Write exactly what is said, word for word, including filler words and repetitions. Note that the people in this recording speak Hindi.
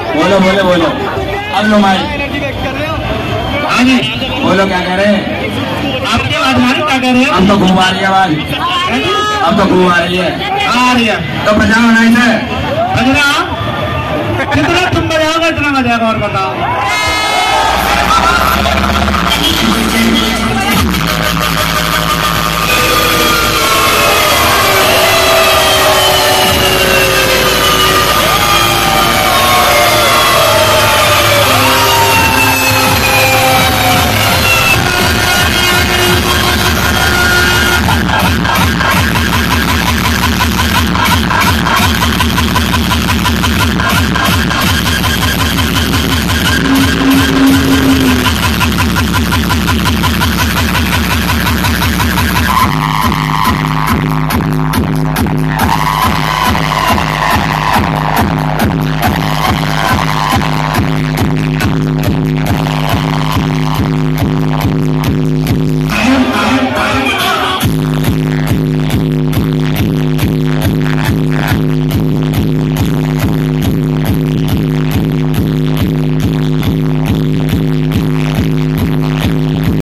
बोलो बोलो बोलो, अब लो माइक। हाँ जी बोलो क्या कह रहे हैं? आपकी आवाज हमारी क्या कह रहे हैं? अब तो खूब आ रही है आवाज, अब तो खूब आ रही है। आ रही है तो बजाओ नहीं से बजना, कितना तुम बजाओगे इतना बजाएगा और बताओ।